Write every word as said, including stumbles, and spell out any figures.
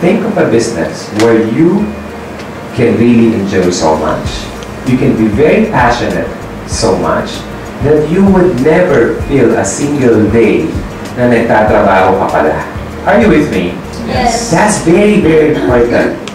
think of a business where you can really enjoy so much. You can be very passionate so much that you would never feel a single day na nagtatrabaho ka pala. Are you with me? Yes. That's very, very important.